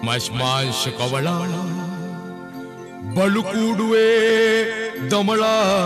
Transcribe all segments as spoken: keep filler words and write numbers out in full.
මස් මාංශ කවලා බලු කූඩුවේ දමලා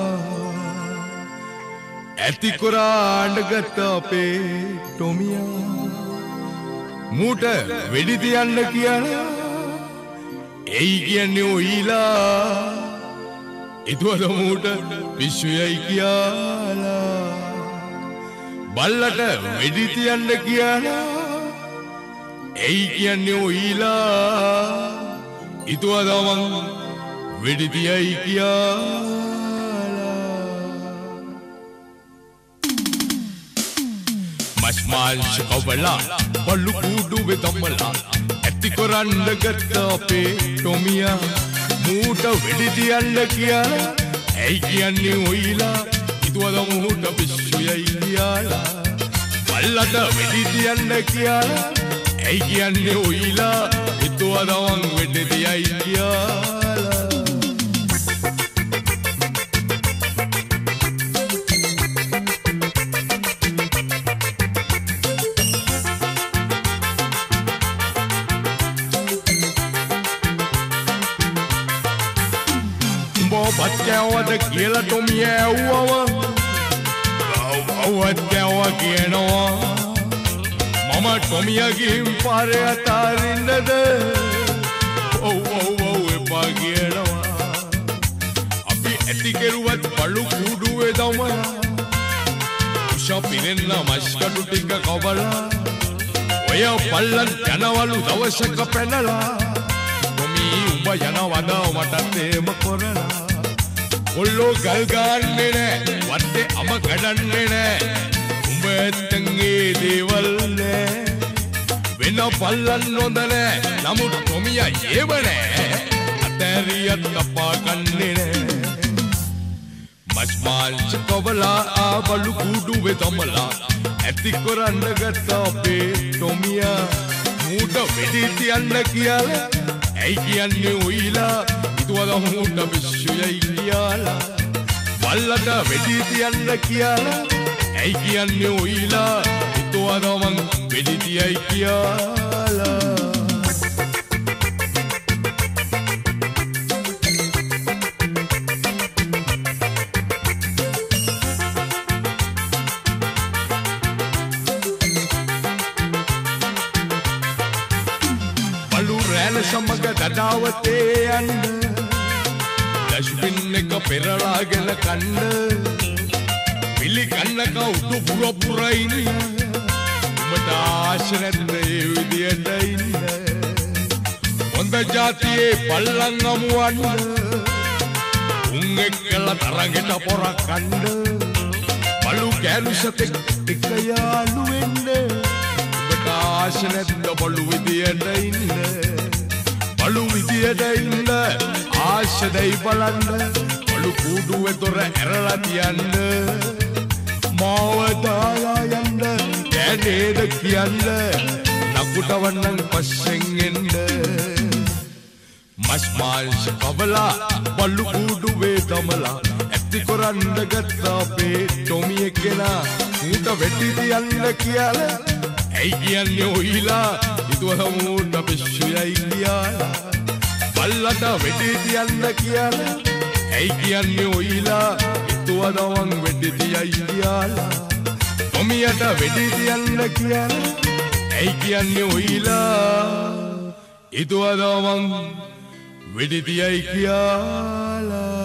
ඇති කොරාඬ ගත්ත අපේ ටොමියා මූට වෙඩි තියන්න කියලා එයි කියන්නේ ඔයිලා ඉතුවද මූට පිස්සුයයි කියලා බල්ලට වෙඩි තියන්න කියලා එයි කියන්නේ ඔයිලා ඉතුවද මං වෙඩි තියයි කියලා මස් මාංශ කවලා බලු කූඩුවේ දමලා ඇති කොරන්න ගත්ත අපේ ටොමියා මූට වෙඩි තියන්න කියලා ඇයි කියන්නේ ඔයිලා ඉතුවද මූට පිස්සුයයි කියලා බල්ලට වෙඩි තියන්න කියලා ඇයි කියන්නේ ඔයිලා ඉතුවද මං වෙඩි තියයි කියලා බත් කෑවද කියලා ටොමිය ඇව්වව බව්වත් කෑවා කියනවා මම ටොමියගෙන් පාරේ අතාරින්නද ඔව් ඔව් ඔව් එපා කියනවා අපි ඇති කෙරුවත් බලු කූඩුවේ දමලා උෂා පිරෙන්න මස්කටු ටික කවලා ඔය පල්ලන් යනවලු දවසක පැනලා ටොමි උඹ යනවද මටත් එහෙම කරලා කොල්ලෝ ගල් ගන්නේ නෑ වත්තේ අම කඩන්නේ නෑ උඹ ඇත්තන්ගේ දේවල් නෑ වෙන පල්ලන් නොද නෑ නමුත් ටොමියා ඒව නෑ අතෑරියත් අපා කන්නේ නෑ මස් මාංශ කවලා ආබලු කූඩුවේ දමලා ඇති කොරන්න ගත්ත අපේ ටොමියා මූට වෙඩි තියන්න කියලා ඇයි කියන්නේ ඔයිලා ඉතුවද මූට පිස්සුයයි කියලා බල්ලට වෙඩි තියන්න කියලා ඇයි කියන්නේ ඔයිලා ඉතුවද මං වෙඩි තියයි කියලා බලු රැළ සමග දඩාවතේ යන්න දෂ්බින් එක පෙරලාගෙන කන්න පිලි කන්නක උඩු පුර පුර ඉන්න උඹට ආශ නැද්ද ඒ විදියට ඉන්න හොඳ ජාතියේ පල්ලන් අමුවන්න උන් එක්කලා තරගෙට පොර කන්න බලු කෑලු සතෙක් එක යාළු වෙන්න උඹට ආශ නැද්ද බලු විදියට ඉන්න බලු විදියට ඉන්න ආශදයි බලන්න බලු කූඩුවේ දොර ඇරලා තියන්න මාව දාලා යන්න කෑනේද කියන්න නකුටවන්නන් පස්සෙන් එන්න මස් මාංශ කවලා බලු කූඩුවේ දමලා ඇති කොරන්න ගත්ත අපේ ටොමිය කෙනා ඌට වෙඩි තියන්න කියලා ඇයි කියන්නේ ඔයිලා ඉතුවද මූට පිස්සුයයි කියලා බල්ලට වෙඩි තියන්න කියලා ඇයි කියන්නේ ඔයිලා ඉතුවද මං වෙඩි තියයි කියලා ටොමියට වෙඩි තියන්න කියලා ඇයි කියන්නේ ඔයිලා ඉතුවද මං වෙඩි තියයි කියලා